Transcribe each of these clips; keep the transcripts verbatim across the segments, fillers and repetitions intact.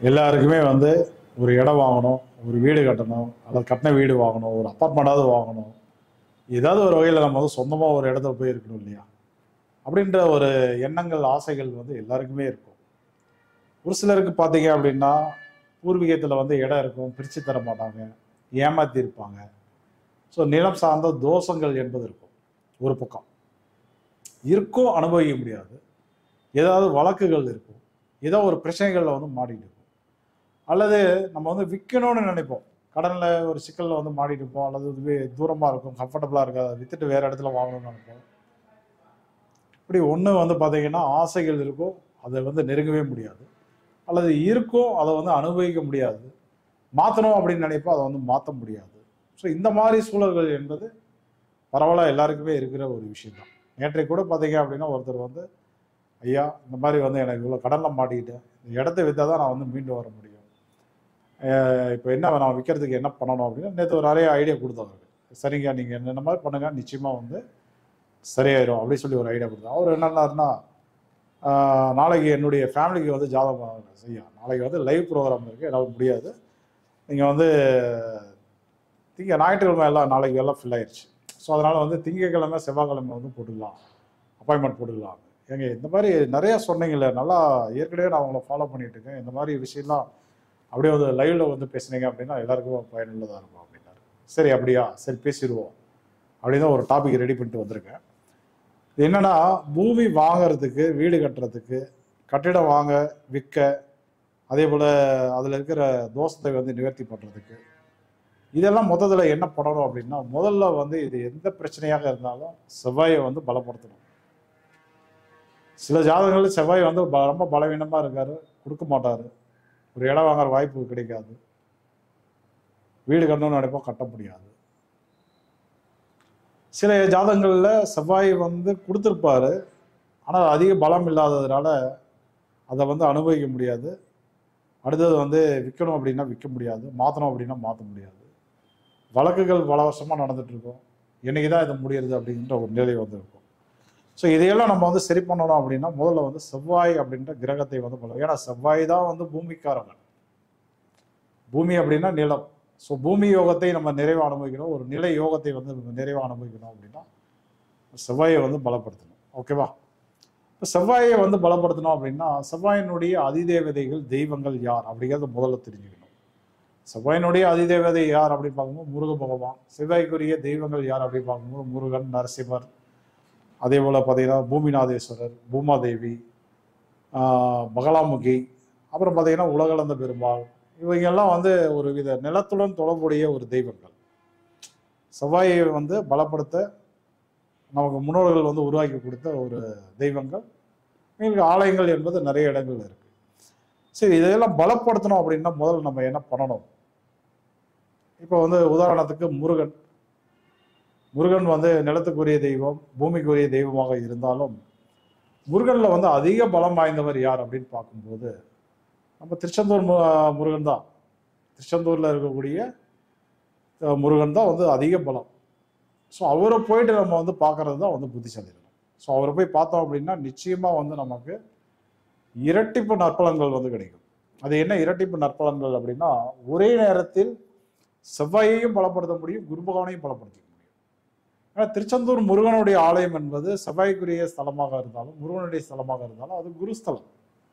எல்லாருக்குமே வந்து ஒரு இடம் வாங்கணும், ஒரு வீடு கட்டணும், அல்லது கட்டின வீடு வாங்கணும், ஒரு அப்பார்ட்மெண்ட்டாவது வாங்கணும். ஏதாவது ஒரு வகையில் நம்ம வந்து சொந்தமாக ஒரு இடத்துல போய் இருக்கணும் இல்லையா? அப்படின்ற ஒரு எண்ணங்கள், ஆசைகள் வந்து எல்லாருக்குமே இருக்கும். ஒரு சிலருக்கு பார்த்தீங்க அப்படின்னா, பூர்வீகத்தில் வந்து இடம் இருக்கும், பிரித்து தர மாட்டாங்க, ஏமாத்தி இருப்பாங்க. ஸோ நிலம் சார்ந்த தோஷங்கள் என்பது இருக்கும். ஒரு பக்கம் இருக்கும், அனுபவிக்க முடியாது. ஏதாவது வழக்குகள் இருக்கும், ஏதோ ஒரு பிரச்சனைகளில் வந்து மாட்டிட்டு இருக்கும். அல்லது நம்ம வந்து விற்கணும்னு நினைப்போம், கடனில் ஒரு சிக்கலில் வந்து மாட்டிட்டு இருப்போம், அல்லது இது தூரமாக இருக்கும், கம்ஃபர்டபுளாக இருக்காது, அதை விற்றுட்டு வேறு இடத்துல வாங்கணும்னு நினைப்போம். இப்படி ஒன்று வந்து பார்த்தீங்கன்னா ஆசைகள் இருக்கும், அதை வந்து நெருங்கவே முடியாது. அல்லது இருக்கும், அதை வந்து அனுபவிக்க முடியாது. மாற்றணும் அப்படின்னு நினைப்போம், அதை வந்து மாற்ற முடியாது. ஸோ இந்த மாதிரி சூழல்கள் என்பது பரவாயில்ல எல்லாருக்குமே இருக்கிற ஒரு விஷயம் தான். நேற்றைக்கு கூட பார்த்தீங்க அப்படின்னா ஒருத்தர் வந்து, ஐயா இந்த மாதிரி வந்து எனக்கு இவ்வளோ கடனில் மாட்டிக்கிட்டேன், இந்த இடத்த விற்றா தான் நான் வந்து மீண்டு வர முடியும், இப்போ என்ன நான் விற்கிறதுக்கு என்ன பண்ணணும் அப்படின்னா நேற்று ஒரு நிறைய ஐடியா கொடுத்தவர்கள். சரிங்க, நீங்கள் என்னென்ன மாதிரி பண்ணுங்க, நிச்சயமாக வந்து சரியாயிரும் அப்படின்னு சொல்லி ஒரு ஐடியா கொடுத்தோம். அவர் என்னன்னாருன்னா, நாளைக்கு என்னுடைய ஃபேமிலிக்கு வந்து ஜாதகம் செய்யா, நாளைக்கு வந்து லைவ் ப்ரோக்ராம் இருக்குது, என்னால் முடியாது, நீங்கள் வந்து திங்க ஞாயிற்றுக்கிழமை எல்லாம் நாளைக்கு எல்லாம் ஃபில் ஆயிடுச்சு, ஸோ அதனால் வந்து திங்கக்கிழமை செவ்வாய்க்கிழமை வந்து போட்டுக்கலாம், அப்பாயின்மெண்ட் போட்டுக்கலாம். ஏங்க இந்த மாதிரி நிறையா சொன்னீங்களே, நல்லா ஏற்கனவே நான் அவங்கள ஃபாலோ பண்ணிட்டு இருக்கேன், இந்த மாதிரி விஷயம்லாம் அப்படியே வந்து லைவ்ல வந்து பேசுனீங்க அப்படின்னா எல்லாருக்கும் பயனுள்ளதாக இருக்கும் அப்படின்னாரு. சரி அப்படியா, சரி பேசிடுவோம் அப்படின்னு ஒரு டாபிக் ரெடி பண்ணிட்டு வந்திருக்கேன். இது என்னன்னா, பூமி வாங்கிறதுக்கு, வீடு கட்டுறதுக்கு, கட்டிடம் வாங்க, விற்க, அதே போல் அதில் இருக்கிற தோஷத்தை வந்து நிவர்த்தி பண்ணுறதுக்கு, இதெல்லாம் முதல்ல என்ன பண்ணணும் அப்படின்னா, முதல்ல வந்து இது எந்த பிரச்சனையாக இருந்தாலும் செவ்வாயை வந்து பலப்படுத்தணும். சில ஜாதகங்கள் செவ்வாய் வந்து ரொம்ப பலவீனமாக இருக்காரு, கொடுக்க மாட்டார், ஒரு இடம் வாங்குற வாய்ப்பு கிடைக்காது, வீடு கட்டணும்னு நினைப்போம், கட்ட முடியாது. சில ஜாதகங்களில் செவ்வாய் வந்து கொடுத்துருப்பாரு, ஆனால் அதிக பலம் இல்லாததுனால அதை வந்து அனுபவிக்க முடியாது. அடுத்தது வந்து விற்கணும் அப்படின்னா விற்க முடியாது, மாற்றணும் அப்படின்னா மாற்ற முடியாது. வழக்குகள் பல வருஷமாக நடந்துட்டு இருக்கும், என்னைக்கு தான் இது முடியுது அப்படின்ற ஒரு நிலை வந்து இருக்கும். ஸோ இதையெல்லாம் நம்ம வந்து சரி பண்ணணும் அப்படின்னா முதல்ல வந்து செவ்வாய் அப்படின்ற கிரகத்தை வந்து பண்ணணும். ஏன்னா செவ்வாய் தான் வந்து பூமிக்காரங்க. பூமி அப்படின்னா நிலம். ஸோ பூமி யோகத்தை நம்ம நிறைவாக அனுபவிக்கணும், ஒரு நிலை யோகத்தை வந்து நிறைவாக அனுபவிக்கணும் அப்படின்னா செவ்வாயை வந்து பலப்படுத்தணும். ஓகேவா? இப்போ செவ்வாயை வந்து பலப்படுத்தணும் அப்படின்னா செவ்வாயினுடைய அதிதேவதைகள், தெய்வங்கள் யார் அப்படிங்கிறத முதல்ல தெரிஞ்சுக்கணும். செவ்வாயினுடைய அதிதேவதை யார் அப்படின்னு பார்க்கும்போது முருக பகவான். செவ்வாய்க்குரிய தெய்வங்கள் யார் அப்படின்னு பார்க்கும்போது முருகன், நரசிம்மர், அதே போல் பார்த்தீங்கன்னா பூமிநாதேஸ்வரர், பூமாதேவி, பகலாமுகி, அப்புறம் பார்த்தீங்கன்னா உலகளந்த பெருமாள், இவங்கெல்லாம் வந்து ஒரு வித நிலத்துடன் தொடர்புடைய ஒரு தெய்வங்கள். செவ்வாயை வந்து பலப்படுத்த நமக்கு முன்னோர்கள் வந்து உருவாக்கி கொடுத்த ஒரு தெய்வங்கள். எங்களுக்கு ஆலயங்கள் என்பது நிறைய இடங்கள் இருக்கு. சரி, இதையெல்லாம் பலப்படுத்தணும் அப்படின்னா முதல்ல நம்ம என்ன பண்ணணும்? இப்போ வந்து உதாரணத்துக்கு முருகன். முருகன் வந்து நிலத்துக்குரிய தெய்வம், பூமிக்குரிய தெய்வமாக இருந்தாலும் முருகன்ல வந்து அதிக பலம் வாய்ந்தவர் யார் அப்படின்னு பார்க்கும்போது நம்ம திருச்செந்தூர் முருகன் தான். திருச்செந்தூர்ல இருக்கக்கூடிய முருகன் தான் வந்து அதிக பலம். ஸோ அவரை போயிட்டு நம்ம வந்து பார்க்கறது தான் வந்து புத்திசாலித்தனம். ஸோ அவரை போய் பார்த்தோம் அப்படின்னா நிச்சயமா வந்து நமக்கு இரட்டிப்பு நற்பலன்கள் வந்து கிடைக்கும். அது என்ன இரட்டிப்பு நற்பலன்கள் அப்படின்னா, ஒரே நேரத்தில் செவ்வாயையும் பலப்படுத்த முடியும், குரு பகவானையும் பலப்படுத்த முடியும். ஏன்னா திருச்செந்தூர் முருகனுடைய ஆலயம் என்பது செவ்வாய்க்குரிய ஸ்தலமாக இருந்தாலும், முருகனுடைய ஸ்தலமாக இருந்தாலும் அது குருஸ்தலம்.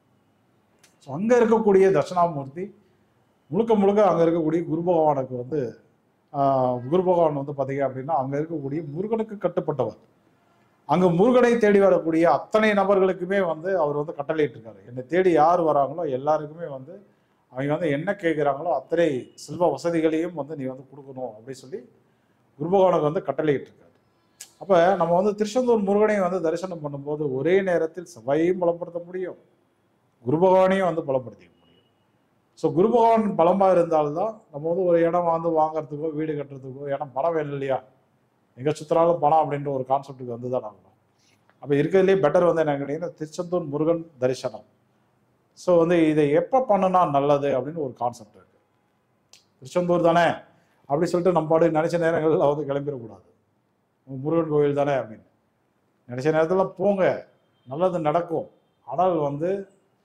ஸோ அங்கே இருக்கக்கூடிய தட்சிணாமூர்த்தி முழுக்க முழுக்க அங்கே இருக்கக்கூடிய குரு பகவானுக்கு வந்து குரு பகவான் வந்து பார்த்தீங்க அப்படின்னா அங்கே இருக்கக்கூடிய முருகனுக்கு கட்டுப்பட்டவர். அங்கே முருகனை தேடி வரக்கூடிய அத்தனை நபர்களுக்குமே வந்து அவர் வந்து கட்டளையிட்டு இருக்காரு. என்னை தேடி யார் வராங்களோ எல்லாருக்குமே வந்து அவங்க வந்து என்ன கேட்குறாங்களோ அத்தனை செல்வ வசதிகளையும் வந்து நீ வந்து கொடுக்கணும் அப்படின்னு சொல்லி குரு பகவானுக்கு வந்து கட்டளையிட்டு இருக்காரு. அப்போ நம்ம வந்து திருச்செந்தூர் முருகனையும் வந்து தரிசனம் பண்ணும்போது ஒரே நேரத்தில் செவ்வாயையும் பலப்படுத்த முடியும், குரு பகவானையும் வந்து பலப்படுத்திக்க முடியும். ஸோ குரு பகவான் பலமாக இருந்தால்தான் நம்ம வந்து ஒரு இடம் வந்து வாங்குறதுக்கோ வீடு கட்டுறதுக்கோ, இடம் பணம் வேணும் இல்லையா, எங்கே சுற்றுறாலும் பணம் அப்படின்ற ஒரு கான்செப்டுக்கு வந்து தான் ஆகணும். அப்போ இருக்கிறதுலே பெட்டர் வந்து என்ன கேட்டீங்கன்னா திருச்செந்தூர் முருகன் தரிசனம். ஸோ வந்து இதை எப்போ பண்ணுனா நல்லது அப்படின்னு ஒரு கான்செப்ட் இருக்கு. திருச்செந்தூர் தானே அப்படி சொல்லிட்டு நம்ம பாடு நினைச்ச நேரங்களில் வந்து கிளம்பிடக்கூடாது. முருகன் கோவில் தானே அப்படின்னு நினைச்ச நேரத்தில் போங்க, நல்லது நடக்கும். ஆனால் வந்து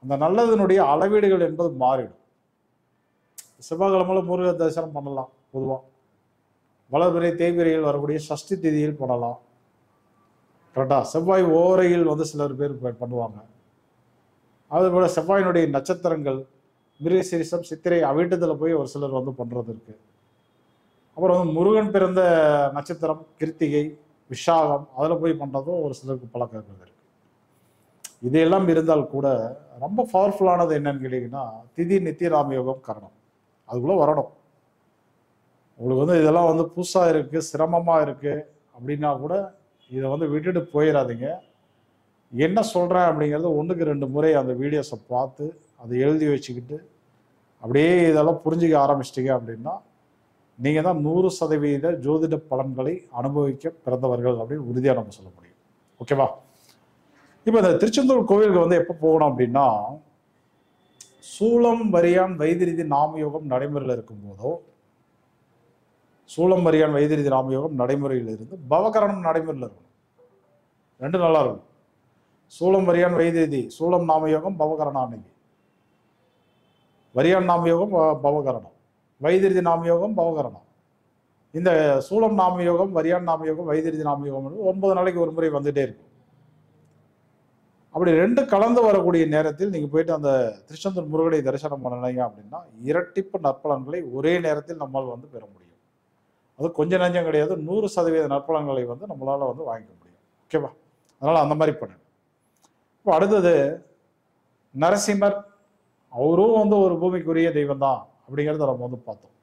அந்த நல்லதனுடைய அளவீடுகள் என்பது மாறிடும். செவ்வாய்க்கிழமையில முருக தரிசனம் பண்ணலாம். பொதுவாக வளர்பிறை தேய்பிரையில் வரக்கூடிய சஷ்டி திதியில் பண்ணலாம். கரெக்டா? செவ்வாய் ஓரையில் வந்து சிலர் பேர் பண்ணுவாங்க. அதுபோல செவ்வாயினுடைய நட்சத்திரங்கள் மிருகசீரிஷம் சித்திரை அவிட்டத்தில் போய் ஒரு சிலர் வந்து பண்றது இருக்கு. அப்புறம் வந்து முருகன் பிறந்த நட்சத்திரம் கிருத்திகை விஷாகம் அதில் போய் பண்றதும் ஒரு சிலருக்கு பழக்கம் இருக்கு. இதையெல்லாம் இருந்தால் கூட ரொம்ப பவர்ஃபுல்லானது என்னன்னு கேட்டீங்கன்னா திதி நித்திய ராமயோகம் கரணம் அதுக்குள்ள வரணும். உங்களுக்கு வந்து இதெல்லாம் வந்து புதுசா இருக்கு, சிரமமா இருக்கு அப்படின்னா கூட இதை வந்து விட்டுட்டு போயிடாதீங்க. என்ன சொல்றேன் அப்படிங்கிறது ஒன்றுக்கு ரெண்டு முறை அந்த வீடியோஸை பார்த்து அதை எழுதி வச்சுக்கிட்டு அப்படியே இதெல்லாம் புரிஞ்சுக்க ஆரம்பிச்சிட்டிங்க அப்படின்னா நீங்க தான் நூறு சதவீத ஜோதிட பலன்களை அனுபவிக்க பிறந்தவர்கள் அப்படின்னு உறுதியாக நம்ம சொல்ல முடியும். ஓகேவா? இப்போ இந்த திருச்செந்தூர் கோவிலுக்கு வந்து எப்போ போகணும் அப்படின்னா சூளம் வரியான் வைத்திரிதி நாமயோகம் நடைமுறையில் இருக்கும் போதோ சூளம் வரியான் வைத்திரிதி நாமயோகம் நடைமுறையில் இருந்து பவகரணம் நடைமுறையில் இருக்கணும். ரெண்டு நல்லா இருக்கும். சூளம் வரியான் வைத்திரிதி சூளம் நாமயோகம் பவகரணம் அன்னைக்கு, வரியான் நாமயோகம் பவகரணம், வைத்திரிதி நாமயோகம் பவகரணம். இந்த சூளம் நாமயோகம் வரியான் நாமயோகம் வைத்திரிதி நாமயோகம் ஒன்பது நாளைக்கு ஒரு முறை வந்துட்டே இருக்கும். அப்படி ரெண்டு கலந்து வரக்கூடிய நேரத்தில் நீங்க போயிட்டு அந்த திருச்செந்தூர் முருகனை தரிசனம் பண்ணீங்க அப்படின்னா இரட்டிப்பு நற்பலன்களை ஒரே நேரத்தில் நம்மால் வந்து பெற முடியும். அது கொஞ்சம் நஞ்சம் கிடையாது, நூறு சதவீத நற்பலன்களை வந்து நம்மளால வந்து வாங்கிக்க முடியும். ஓகேவா? அதனால அந்த மாதிரி பண்ணுங்க. இப்போ அடுத்தது நரசிம்மர், அவரும் வந்து ஒரு பூமிக்குரிய தெய்வம் தான் அப்படிங்கிறத நம்ம வந்து பார்த்தோம்.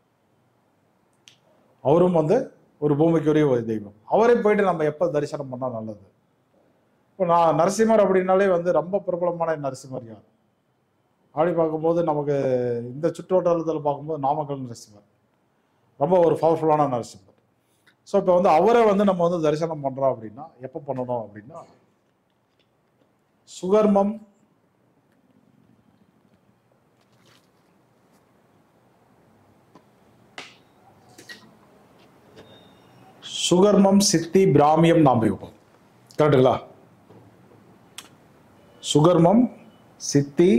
அவரும் வந்து ஒரு பூமிக்குரிய ஒரு தெய்வம். அவரை போயிட்டு நம்ம எப்போ தரிசனம் பண்ணா நல்லது? இப்போ நான் நரசிம்மர் அப்படின்னாலே வந்து ரொம்ப பிரபலமான நரசிம்மர் யார் அப்படி பார்க்கும்போது நமக்கு இந்த சுற்றுவட்டாரத்தில் பார்க்கும்போது நாமக்கல் நரசிம்மர் ரொம்ப ஒரு பவர்ஃபுல்லான நரசிம்மர். ஸோ இப்போ வந்து அவரை வந்து நம்ம வந்து தரிசனம் பண்றோம் அப்படின்னா எப்போ பண்ணணும் அப்படின்னா சுகர்மம் சுகர்மம் சித்தி பிராமியம் நாமயோகம். கரெக்டுங்களா? சுகர்மம் சித்தி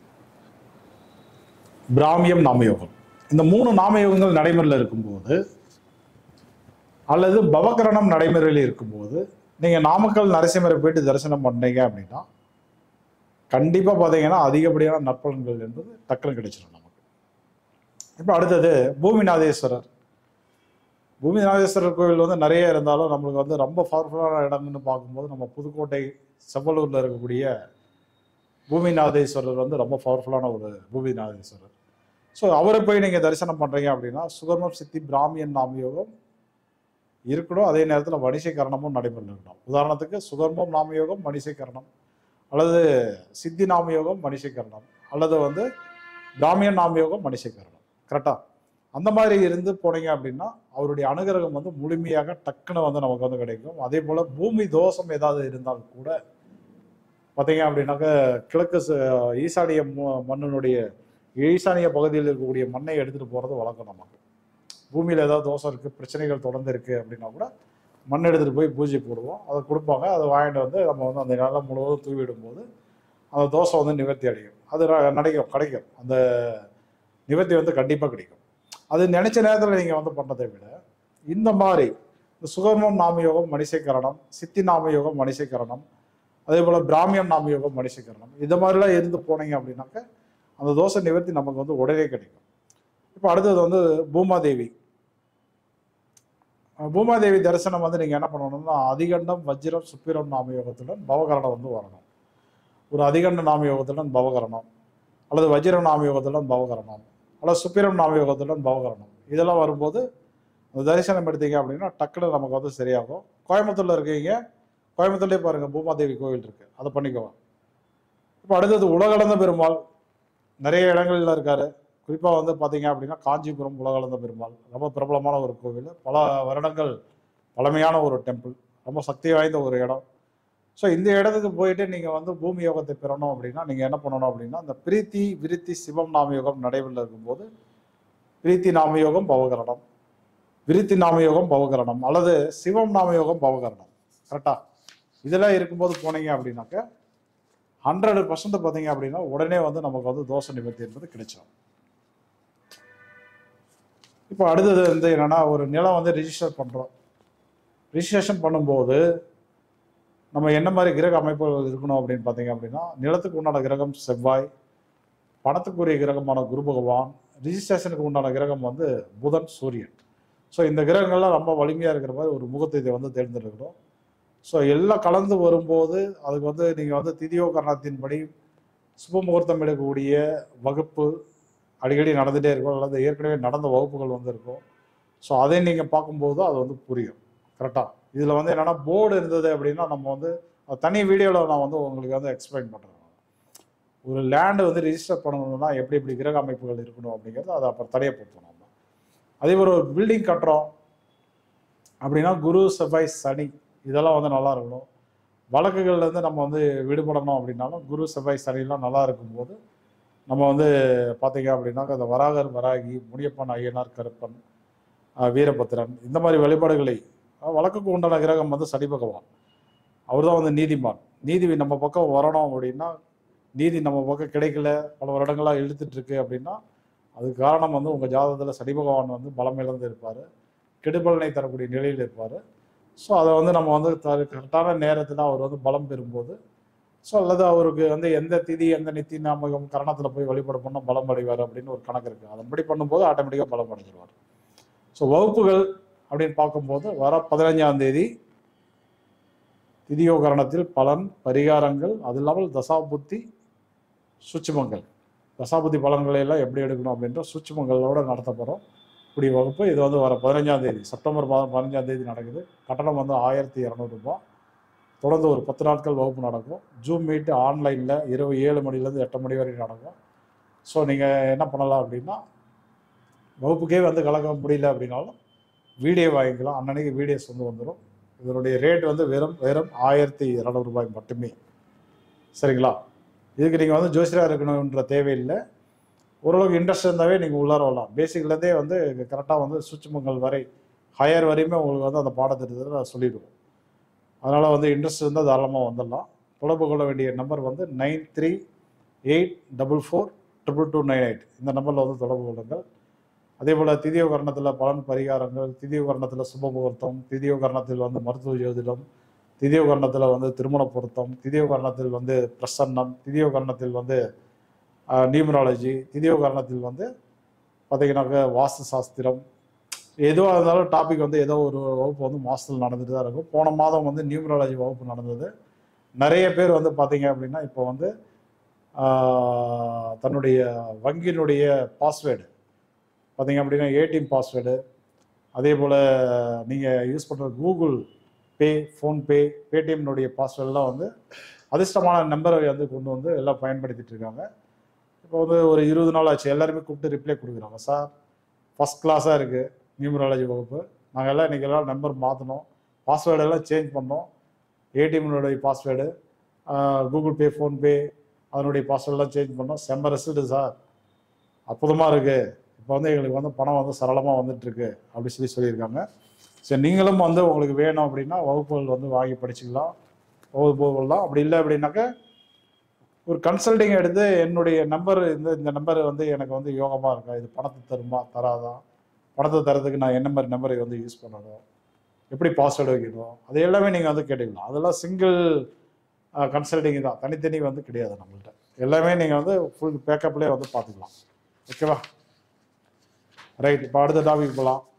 பிராமியம் நாமயோகம் இந்த மூணு நாமயோகங்கள் நடைமுறையில் இருக்கும்போது அல்லது பவகரணம் நடைமுறையில் இருக்கும்போது நீங்க நாமக்கல் நரசிம்மரை போயிட்டு தரிசனம் பண்ணீங்க அப்படின்னா கண்டிப்பா பாத்தீங்கன்னா அதிகப்படியான நற்பலன்கள் என்பது டக்குன்னு கிடைச்சிடும் நமக்கு. இப்போ அடுத்தது பூமிநாதேஸ்வரர். பூமிநாதேஸ்வரர் கோவில் வந்து நிறைய இருந்தாலும் நம்மளுக்கு வந்து ரொம்ப பவர்ஃபுல்லான இடம்னு பார்க்கும்போது நம்ம புதுக்கோட்டை செவ்வலூர்ல இருக்கக்கூடிய பூமிநாதேஸ்வரர் வந்து ரொம்ப பவர்ஃபுல்லான ஒரு பூமிநாதேஸ்வரர். ஸோ அவரை போய் நீங்கள் தரிசனம் பண்ணுறீங்க அப்படின்னா சுகர்மம் சித்தி பிராமியன் நாமயோகம் இருக்கணும். அதே நேரத்தில் வணிசை கரணமும் நடைமுறையில் இருக்கணும். உதாரணத்துக்கு சுகர்மம் நாமயோகம் மணிசை கரணம், அல்லது சித்தி நாமயோகம் மணிசை கரணம், அல்லது வந்து பிராமியன் நாமயோகம் மணிசை கரணம். கரெக்டாக அந்த மாதிரி இருந்து போனீங்க அப்படின்னா அவருடைய அனுகிரகம் வந்து முழுமையாக டக்குன்னு வந்து நமக்கு வந்து கிடைக்கும். அதே போல் பூமி தோஷம் ஏதாவது இருந்தால் கூட பார்த்தீங்க அப்படின்னாக்க கிழக்கு ஈசானிய மண்ணினுடைய ஈசானிய பகுதியில் இருக்கக்கூடிய மண்ணை எடுத்துகிட்டு போகிறது வழக்கம் நமக்கு. பூமியில் ஏதாவது தோஷம் இருக்குது, பிரச்சனைகள் தொடர்ந்து இருக்குது அப்படின்னா கூட மண் எடுத்துகிட்டு போய் பூஜை போடுவோம். அதை கொடுப்பாங்க. அதை வாங்கிட்டு வந்து நம்ம வந்து அந்த நிலம் முழுவதும் தூவிடும்போது அந்த தோஷம் வந்து நிவர்த்தி அடையும். அது கிடைக்கும் கிடைக்கும் அந்த நிவர்த்தி வந்து கண்டிப்பாக கிடைக்கும். அது நினைச்ச நேரத்தில் நீங்கள் வந்து பண்ணதை விட இந்த மாதிரி இந்த சுகர்மம் நாமயோகம் மணிசைக்கரணம், சித்தி நாமயோகம் மணிசைக்கரணம், அதே போல் பிராமியம் நாமயோகம் மணிசைக்கரணம், இது மாதிரிலாம் இருந்து போனீங்க அப்படின்னாக்க அந்த தோஷ நிவர்த்தி நமக்கு வந்து உடனே கிடைக்கும். இப்போ அடுத்தது வந்து பூமாதேவி. பூமாதேவி தரிசனம் வந்து நீங்கள் என்ன பண்ணணும்னா அதிகண்டம் வஜ்ரம் சுப்பிரம் நாமயோகத்துடன் பவகரணம் வந்து வரணும். ஒரு அதிகண்ட நாமயோகத்துடன் பவகரணம், அல்லது வஜ்ரம் நாமயோகத்துடன் பவகரணம், அல்லது சுப்பிரம் நாமயோகத்துடன் பவகரணம், இதெல்லாம் வரும்போது அந்த தரிசனம் எடுத்தீங்க அப்படின்னா டக்குனு நமக்கு வந்து சரியாகும். கோயம்புத்தூர்ல இருக்கீங்க, கோயம்புத்தூர்லேயே பாருங்க பூமாதேவி கோவில் இருக்கு, அதை பண்ணிக்குவோம். இப்போ அடுத்தது உலகளந்த பெருமாள். நிறைய இடங்கள்ல இருக்காரு. குறிப்பா வந்து பாத்தீங்க அப்படின்னா காஞ்சிபுரம் உலகளந்த பெருமாள் ரொம்ப பிரபலமான ஒரு கோவில், பல வருடங்கள் பழமையான ஒரு டெம்பிள், ரொம்ப சக்தி வாய்ந்த ஒரு இடம். ஸோ இந்த இடத்துக்கு போயிட்டு நீங்க வந்து பூமி யோகத்தை பெறணும் அப்படின்னா நீங்க என்ன பண்ணணும் அப்படின்னா இந்த பிரீத்தி விருத்தி சிவம் நாமயோகம் நடைபெற இருக்கும்போது பிரீத்தி நாமயோகம் பவகரணம், விருத்தி நாமயோகம் பவகரணம், அல்லது சிவம் நாமயோகம் பவகரணம். கரெக்டா? இதெல்லாம் இருக்கும்போது போனீங்க அப்படின்னாக்க ஹண்ட்ரட் பர்சன்ட் பார்த்தீங்க அப்படின்னா உடனே வந்து நமக்கு வந்து தோஷ நிவர்த்தி என்பது கிடைச்சிடும். இப்போ அடுத்தது வந்து என்னன்னா, ஒரு நிலம் வந்து ரிஜிஸ்டர் பண்ணுறோம். ரிஜிஸ்ட்ரேஷன் பண்ணும்போது நம்ம என்ன மாதிரி கிரக அமைப்புகள் இருக்கணும் அப்படின்னு பார்த்தீங்க அப்படின்னா, நிலத்துக்கு உண்டான கிரகம் செவ்வாய், பணத்துக்குரிய கிரகமான குரு பகவான், ரிஜிஸ்ட்ரேஷனுக்கு உண்டான கிரகம் வந்து புதன், சூரியன். ஸோ இந்த கிரகங்கள்லாம் ரொம்ப வலிமையாக இருக்கிற மாதிரி ஒரு முகத்தை இதை வந்து தேர்ந்தெடுக்கணும். ஸோ எல்லாம் கலந்து வரும்போது அதுக்கு வந்து நீங்கள் வந்து திதியோகரணத்தின்படி சுப முகூர்த்தம் எடுக்கக்கூடிய வகுப்பு அடிக்கடி நடந்துகிட்டே இருக்கும், அல்லது ஏற்கனவே நடந்த வகுப்புகள் வந்து இருக்கும். ஸோ அதை நீங்கள் பார்க்கும்போது அது வந்து புரியும் கரெக்டாக. இதில் வந்து என்னென்னா போர்டு இருந்தது அப்படின்னா நம்ம வந்து தனி வீடியோவில் நான் வந்து உங்களுக்கு வந்து எக்ஸ்பிளைன் பண்ணுறேன். ஒரு லேண்டு வந்து ரிஜிஸ்டர் பண்ணணும்னா எப்படி எப்படி கிரக அமைப்புகள் இருக்கணும் அப்படிங்கிறது அதை அப்புறம் தடையை போட்டோம். நம்ம அதே ஒரு பில்டிங் கட்டுறோம் அப்படின்னா குரு, செவ்வாய், சனி இதெல்லாம் வந்து நல்லா இருக்கணும். வழக்குகள்லேருந்து நம்ம வந்து விடுபடணும் அப்படின்னாலும் குரு, செவ்வாய், சனிலாம் நல்லா இருக்கும்போது நம்ம வந்து பார்த்தீங்க அப்படின்னா அந்த வராகர், வராகி, முனியப்பன், ஐயனார், கருப்பன், வீரபத்திரன் இந்த மாதிரி வழிபாடுகளை வழக்குக்கு உண்டான கிரகம் வந்து சனி பகவான். அவர் தான் வந்து நீதிமான். நீதி நம்ம பக்கம் வரணும் அப்படின்னா, நீதி நம்ம பக்கம் கிடைக்கல, பல வருடங்களாக இழுத்துட்டு இருக்கு அப்படின்னா அதுக்கு காரணம் வந்து உங்கள் ஜாதகத்தில் சனி பகவான் வந்து பலம் இழந்து இருப்பார், கெடுபலனை தரக்கூடிய நிலையில் இருப்பார். ஸோ அதை வந்து நம்ம வந்து த கரெக்டான நேரத்தில் அவர் வந்து பலம் பெறும்போது, ஸோ அல்லது அவருக்கு வந்து எந்த திதி எந்த நித்தி நாமகம் கரணத்தில் போய் வழிபாடு பண்ணால் பலம் அடைவார் அப்படின்னு ஒரு கணக்கு இருக்குது. அதன்படி பண்ணும்போது ஆட்டோமேட்டிக்காக பலம் அடைஞ்சிருவார். ஸோ வகுப்புகள் அப்படின்னு பார்க்கும்போது வர பதினஞ்சாம் தேதி திதியோகரணத்தில் பலன், பரிகாரங்கள், அது இல்லாமல் தசாபுத்தி, சூட்சுமங்கள், தசாபுத்தி பலன்களை எல்லாம் எப்படி எடுக்கணும் அப்படின்ற சூட்சுமங்களோட நடத்த போகிறோம் இப்படி வகுப்பு. இது வந்து வர பதினஞ்சாம் தேதி செப்டம்பர் மாதம் பதினஞ்சாம் தேதி நடக்குது. கட்டணம் வந்து ஆயிரத்தி இரநூறுபா. தொடர்ந்து ஒரு பத்து நாட்கள் வகுப்பு நடக்கும். ஜூம் மீட் ஆன்லைனில் இரவு ஏழு மணிலேருந்து எட்டு மணி வரைக்கும் நடக்கும். ஸோ நீங்கள் என்ன பண்ணலாம் அப்படின்னா, வகுப்புக்கே வந்து கலக்க முடியல அப்படின்னாலும் வீடியோ வாங்கிக்கலாம். அன்னன்னைக்கு வீடியோஸ் வந்து வந்துடும். இதனுடைய ரேட் வந்து வெறும் வெறும் ஆயிரத்தி இரநூறுபாய் மட்டுமே. சரிங்களா? இதுக்கு நீங்கள் வந்து ஜோசியராக இருக்கணுன்ற தேவையில்லை. ஓரளவுக்கு இன்ட்ரெஸ்ட் இருந்தாவே நீங்கள் உள்ளார வரலாம். பேசிக்லேருந்தே வந்து கரெக்டாக வந்து சூட்சுமங்கள் வரை ஹையர் வரையுமே உங்களுக்கு வந்து அந்த பாடத்திட்டத்தில் நான் சொல்லிடுவோம். அதனால் வந்து இன்ட்ரெஸ்ட் இருந்தால் தாராளமாக வந்துடலாம். தொடர்பு கொள்ள வேண்டிய நம்பர் வந்து nine three eight double four triple two nine eight இந்த நம்பரில் வந்து தொடர்பு கொள்ளுங்கள். அதே போல் திதியோகரணத்தில் பலன், பரிகாரங்கள், திதியோகரணத்தில் சுப முகூர்த்தம், திதியோகரணத்தில் வந்து மருத்துவ ஜோதிடம், திதியோகரணத்தில் வந்து திருமண பொருத்தம், திதியோகரணத்தில் வந்து பிரசன்னம், திதியோகரணத்தில் வந்து நியூமராலஜி, திதியோகரணத்தில் வந்து பார்த்தீங்கன்னாக்க வாஸ்து சாஸ்திரம், எதுவாக இருந்தாலும் டாபிக் வந்து ஏதோ ஒரு வகுப்பு வந்து மாதத்தில் நடந்துட்டு தான் இருக்கும். போன மாதம் வந்து நியூமராலஜி வகுப்பு நடந்தது. நிறைய பேர் வந்து பார்த்தீங்க அப்படின்னா இப்போ வந்து தன்னுடைய வங்கியினுடைய பாஸ்வேர்டு பார்த்தீங்க அப்படின்னா ஏடிஎம் பாஸ்வேர்டு, அதே போல் நீங்கள் யூஸ் பண்ணுற கூகுள் பே, ஃபோன்பே, பேடிஎம்னுடைய பாஸ்வேர்டெலாம் வந்து அதிர்ஷ்டமான நம்பரை வந்து கொண்டு வந்து எல்லாம் பயன்படுத்திகிட்டு இருக்காங்க. இப்போ வந்து ஒரு இருபது நாள் ஆச்சு, எல்லாருமே கூப்பிட்டு ரிப்ளை கொடுக்குறாங்க. சார் ஃபஸ்ட் கிளாஸாக இருக்குது நியூமராலஜி வகுப்பு, நாங்கள் எல்லாம் இன்றைக்கி எல்லாம் நம்பர் மாற்றணும், பாஸ்வேர்டெல்லாம் சேஞ்ச் பண்ணோம், ஏடிஎம்னுடைய பாஸ்வேர்டு, கூகுள் பே, ஃபோன்பே அதனுடைய பாஸ்வேர்டெல்லாம் சேஞ்ச் பண்ணோம், செம்ம ரிசல்ட்டு சார், அற்புதமாக இருக்குது, இப்போ வந்து எங்களுக்கு வந்து பணம் வந்து சரளமாக வந்துட்டுருக்கு அப்படி சொல்லி சொல்லியிருக்காங்க. சரி, நீங்களும் வந்து உங்களுக்கு வேணும் அப்படின்னா வகுப்புகள் வந்து வாங்கி படிச்சுக்கலாம், வகுப்புகள்லாம். அப்படி இல்லை அப்படின்னாக்க ஒரு கன்சல்டிங் எடுத்து என்னுடைய நம்பர் இந்த இந்த நம்பர் வந்து எனக்கு வந்து யோகமாக இருக்கா, இது பணத்தை தருமா தராதா, பணத்தை தரதுக்கு நான் என்ன மாதிரி நம்பரை வந்து யூஸ் பண்ணணும், எப்படி பாஸ்வேர்டு வைக்கணும், அது எல்லாமே நீங்கள் வந்து கேட்டுக்கலாம். அதெல்லாம் சிங்கிள் கன்சல்டிங் தான், தனித்தனி வந்து கிடையாது நம்மள்கிட்ட. எல்லாமே நீங்கள் வந்து ஃபுல் பேக்கப்லேயே வந்து பார்த்துக்கலாம். ஓகேவா? ரைட். இப்போ அடுத்த டாபிக் போகலாம்.